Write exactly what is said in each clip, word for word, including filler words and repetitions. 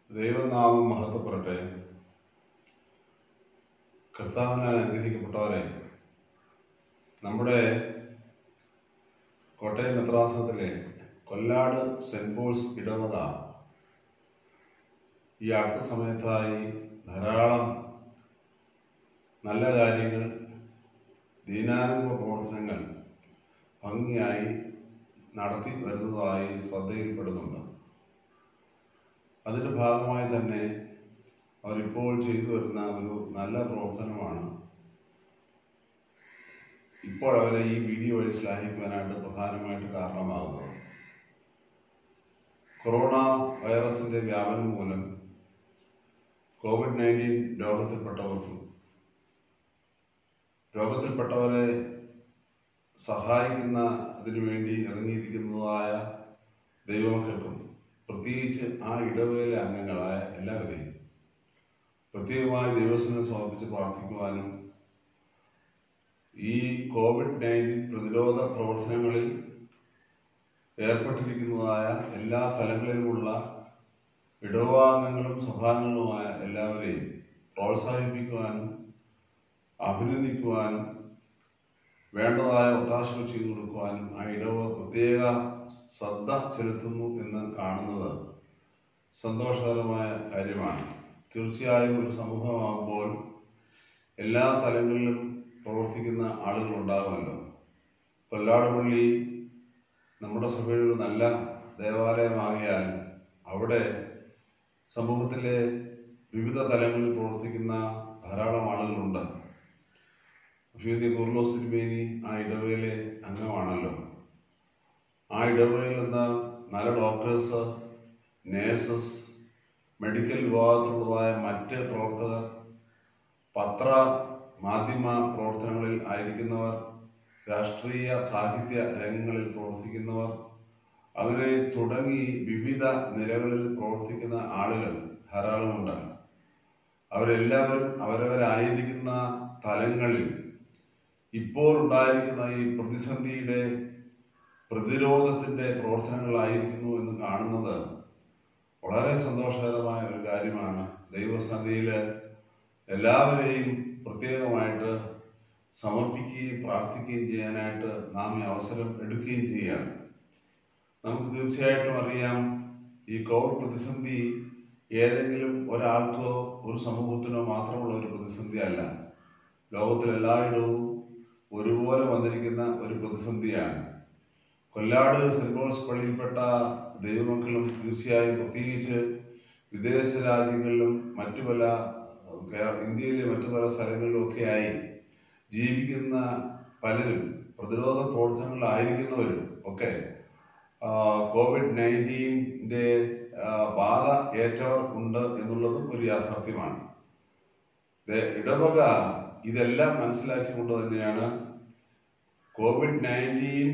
ദൈവനാമം മഹത്വപ്പെടട്ടെ. കർത്താവിനാൽ അനുഗ്രഹിക്കപ്പെട്ടവരെ, നമ്മുടെ കോട്ടയം മെത്രാസനത്തിലെ കൊല്ലാട് സെന്റ് പോൾസ് ഇടവക ഈ അടുത്ത സമയത്തായി ധാരാളം നല്ല കാര്യങ്ങൾ, ദീനാനുഭവ പ്രവർത്തനങ്ങൾ ഭംഗിയായി നടത്തി വരുന്നതായി ശ്രദ്ധയിൽപ്പെടുന്നുണ്ട്. അതിൻ്റെ ഭാഗമായി തന്നെ അവരിപ്പോൾ ചെയ്തു വരുന്ന ഒരു നല്ല പ്രവർത്തനമാണ് ഇപ്പോൾ അവരെ ഈ വീഡിയോ വഴി ശ്ലാഘിക്കുവാനായിട്ട് പ്രധാനമായിട്ട് കാരണമാകുന്നത്. കൊറോണ വൈറസിന്റെ വ്യാപനം മൂലം കോവിഡ് നയൻറ്റീൻ രോഗത്തിൽപ്പെട്ടവർക്കും രോഗത്തിൽപ്പെട്ടവരെ സഹായിക്കുന്ന അതിനു വേണ്ടി ഇറങ്ങിയിരിക്കുന്നതായ ദൈവമക്കൾക്കും പ്രത്യേകിച്ച് ആ ഇടവകയിലെ അംഗങ്ങളായ എല്ലാവരെയും പ്രത്യേകമായി ദൈവസേന സമർപ്പിച്ച് പ്രാർത്ഥിക്കുവാനും ഈ കോവിഡ് നയൻറ്റീൻ പ്രതിരോധ പ്രവർത്തനങ്ങളിൽ ഏർപ്പെട്ടിരിക്കുന്നതായ എല്ലാ തലങ്ങളിലുമുള്ള ഇടവകാംഗങ്ങളും സഭാംഗങ്ങളുമായ എല്ലാവരെയും പ്രോത്സാഹിപ്പിക്കുവാനും അഭിനന്ദിക്കുവാനും വേണ്ടതായ ഒത്താശകൾ ചെയ്തു കൊടുക്കുവാനും ആ ഇടവക പ്രത്യേക ശ്രദ്ധ ചെലുത്തുന്നു എന്ന് കാണുന്നത് സന്തോഷകരമായ കാര്യമാണ്. തീർച്ചയായും ഒരു സമൂഹമാകുമ്പോൾ എല്ലാ തലങ്ങളിലും പ്രവർത്തിക്കുന്ന ആളുകൾ ഉണ്ടാകുമല്ലോ. കൊല്ലാടുപള്ളി നമ്മുടെ സഭയുടെ ഒരു നല്ല ദേവാലയമാകിയാൽ അവിടെ സമൂഹത്തിലെ വിവിധ തലങ്ങളിൽ പ്രവർത്തിക്കുന്ന ധാരാളം ആളുകളുണ്ട്. കൂർലോസ് തിരുമേനി ആ ഇടവകയിലെ അംഗമാണല്ലോ. ആ ഇടവകയിൽ നിന്ന് നല്ല ഡോക്ടേഴ്സ്, നേഴ്സസ്, മെഡിക്കൽ വിഭാഗത്തിലുള്ളതായ മറ്റ് പ്രവർത്തകർ, പത്ര മാധ്യമ പ്രവർത്തനങ്ങളിൽ ആയിരിക്കുന്നവർ, രാഷ്ട്രീയ സാഹിത്യ രംഗങ്ങളിൽ പ്രവർത്തിക്കുന്നവർ, അങ്ങനെ തുടങ്ങി വിവിധ നിലകളിൽ പ്രവർത്തിക്കുന്ന ആളുകൾ ധാരാളമുണ്ട്. അവരെല്ലാവരും അവരവരായിരിക്കുന്ന തലങ്ങളിൽ ഇപ്പോൾ ഉണ്ടായിരിക്കുന്ന ഈ പ്രതിസന്ധിയുടെ പ്രതിരോധത്തിന്റെ പ്രവർത്തനങ്ങളായിരിക്കുന്നു എന്ന് കാണുന്നത് വളരെ സന്തോഷകരമായ ഒരു കാര്യമാണ്. ദൈവസന്നിധിയിൽ എല്ലാവരെയും പ്രത്യേകമായിട്ട് സമർപ്പിക്കുകയും പ്രാർത്ഥിക്കുകയും ചെയ്യാനായിട്ട് നാം ഈ അവസരം എടുക്കുകയും ചെയ്യുകയാണ്. നമുക്ക് തീർച്ചയായിട്ടും അറിയാം, ഈ കോവിഡ് പ്രതിസന്ധി ഏതെങ്കിലും ഒരാൾക്കോ ഒരു സമൂഹത്തിനോ മാത്രമുള്ള ഒരു പ്രതിസന്ധി അല്ല. ലോകത്തിലെല്ലായിടവും ഒരുപോലെ വന്നിരിക്കുന്ന ഒരു പ്രതിസന്ധിയാണ്. കൊല്ലാട് സെന്റ് പോൾസ് പള്ളിയിൽപ്പെട്ട ദൈവമക്കളും തീർച്ചയായും പ്രത്യേകിച്ച് വിദേശ രാജ്യങ്ങളിലും മറ്റു പല ഇന്ത്യയിലെ മറ്റു പല സ്ഥലങ്ങളിലും ഒക്കെയായി ജീവിക്കുന്ന പലരും, പ്രതിരോധ പ്രവർത്തനങ്ങളിലായിരിക്കുന്നവരും ഒക്കെ കോവിഡ് നയൻറ്റീൻ്റെ ബാധ ഏറ്റവർ ഉണ്ട് എന്നുള്ളതും ഒരു യാഥാർത്ഥ്യമാണ്. ഇടവക ഇതെല്ലാം മനസ്സിലാക്കിക്കൊണ്ട് തന്നെയാണ് കോവിഡ് നയൻറ്റീൻ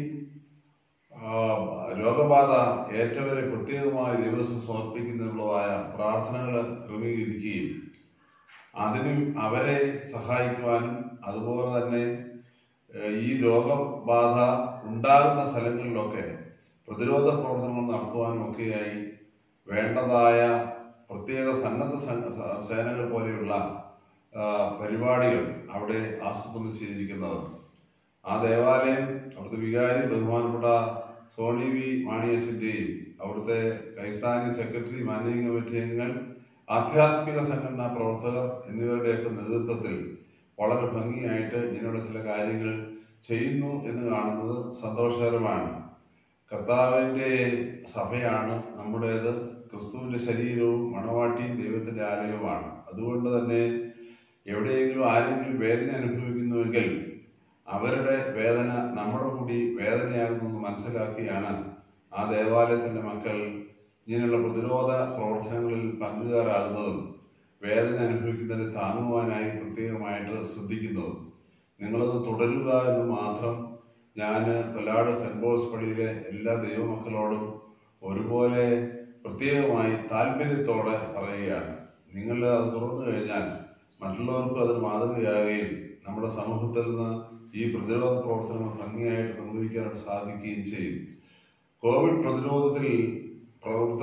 രോഗബാധ ഏറ്റവരെ പ്രത്യേകമായി ദിവസം സമർപ്പിക്കുന്നതിനുള്ളതായ പ്രാർത്ഥനകൾ ക്രമീകരിക്കുകയും അതിനും അവരെ സഹായിക്കുവാനും അതുപോലെ തന്നെ ഈ രോഗബാധ ഉണ്ടാകുന്ന സ്ഥലങ്ങളിലൊക്കെ പ്രതിരോധ പ്രവർത്തനങ്ങൾ നടത്തുവാനും ഒക്കെയായി വേണ്ടതായ പ്രത്യേക സന്നദ്ധ സേനകൾ പോലെയുള്ള പരിപാടികൾ അവിടെ ആസൂത്രണം ചെയ്തിരിക്കുന്നത്. ആ ദേവാലയം അവിടുത്തെ വികാരി ബഹുമാനപ്പെട്ട സോണി വി മാണിയച്ചൻ്റെയും അവിടുത്തെ കൈസാനി സെക്രട്ടറി, മാനേജിംഗ് കമ്മിറ്റി അംഗങ്ങൾ, ആധ്യാത്മിക സംഘടനാ പ്രവർത്തകർ എന്നിവരുടെയൊക്കെ നേതൃത്വത്തിൽ വളരെ ഭംഗിയായിട്ട് ഇങ്ങനെയുള്ള ചില കാര്യങ്ങൾ ചെയ്യുന്നു എന്ന് കാണുന്നത് സന്തോഷകരമാണ്. കർത്താവിൻ്റെ സഭയാണ് നമ്മുടേത്. ക്രിസ്തുവിൻ്റെ ശരീരവും മണവാട്ടിയും ദൈവത്തിൻ്റെ ആലയവുമാണ്. അതുകൊണ്ട് തന്നെ എവിടെയെങ്കിലും ആരെങ്കിലും വേദന അനുഭവിക്കുന്നുവെങ്കിൽ അവരുടെ വേദന നമ്മുടെ കൂടി വേദനയാകുമെന്ന് മനസ്സിലാക്കിയാണ് ആ ദേവാലയത്തിൻ്റെ മക്കൾ ഇങ്ങനെയുള്ള പ്രതിരോധ പ്രവർത്തനങ്ങളിൽ പങ്കുകാരാകുന്നതും വേദന അനുഭവിക്കുന്നതിന് താങ്ങുവാനായി പ്രത്യേകമായിട്ട് ശ്രദ്ധിക്കുന്നതും. നിങ്ങളത് തുടരുക എന്ന് മാത്രം ഞാൻ കൊല്ലാട് സെന്റ് പോൾസ് പള്ളിയിലെ എല്ലാ ദൈവമക്കളോടും ഒരുപോലെ പ്രത്യേകമായി താല്പര്യത്തോടെ പറയുകയാണ്. നിങ്ങൾ അത് തുറന്നു കഴിഞ്ഞാൽ മറ്റുള്ളവർക്കും അത് മാതൃകയാകുകയും നമ്മുടെ സമൂഹത്തിൽ നിന്ന് ഈ പ്രതിരോധ പ്രവർത്തനങ്ങൾ ഭംഗിയായിട്ട് നിർവഹിക്കാനായിട്ട് സാധിക്കുകയും ചെയ്യും. കോവിഡ് പ്രതിരോധത്തിൽ പ്രവർത്തനങ്ങളായി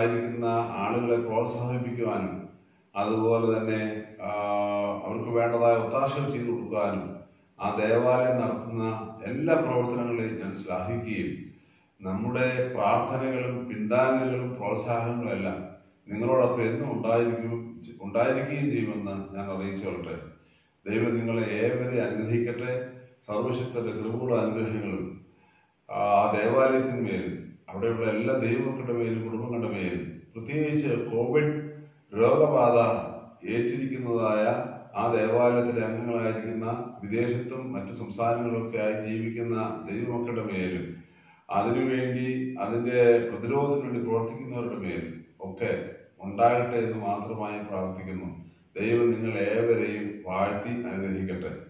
ആയിരിക്കുന്ന ആളുകളെ പ്രോത്സാഹിപ്പിക്കുവാനും അതുപോലെ തന്നെ അവർക്ക് വേണ്ടതായ ഒത്താശകൾ ചെയ്തു കൊടുക്കാനും ആ ദേവാലയം നടത്തുന്ന എല്ലാ പ്രവർത്തനങ്ങളെയും ഞാൻ ശ്ലാഘിക്കുകയും നമ്മുടെ പ്രാർത്ഥനകളും പിന്താങ്ങലുകളും പ്രോത്സാഹനങ്ങളും എല്ലാം നിങ്ങളോടൊപ്പം എന്നും ഉണ്ടായിരിക്കും ഉണ്ടായിരിക്കുകയും ചെയ്യുമെന്ന് ഞാൻ അറിയിച്ചു കൊള്ളട്ടെ. ദൈവം നിങ്ങളെ ഏവരെ അനുഗ്രഹിക്കട്ടെ. സർവശക്തന്റെ കൃപകളും അനുഗ്രഹങ്ങളും ആ ദേവാലയത്തിന്മേലും അവിടെയുള്ള എല്ലാ ദൈവമക്കളുടെ മേലും കുടുംബങ്ങളുടെ മേലും, പ്രത്യേകിച്ച് കോവിഡ് രോഗബാധ ഏറ്റിരിക്കുന്നതായ ആ ദേവാലയത്തിലെ അംഗങ്ങളായിരിക്കുന്ന വിദേശത്തും മറ്റു സംസ്ഥാനങ്ങളിലൊക്കെ ആയി ജീവിക്കുന്ന ദൈവമക്കളുടെ മേലും, അതിനുവേണ്ടി അതിന്റെ പ്രതിരോധത്തിന് വേണ്ടി പ്രവർത്തിക്കുന്നവരുടെ മേലും ഒക്കെ ഉണ്ടാകട്ടെ എന്ന് മാത്രമായി പ്രാർത്ഥിക്കുന്നു. ദൈവം നിങ്ങൾ ഏവരെയും വാഴ്ത്തി അനുഗ്രഹിക്കട്ടെ.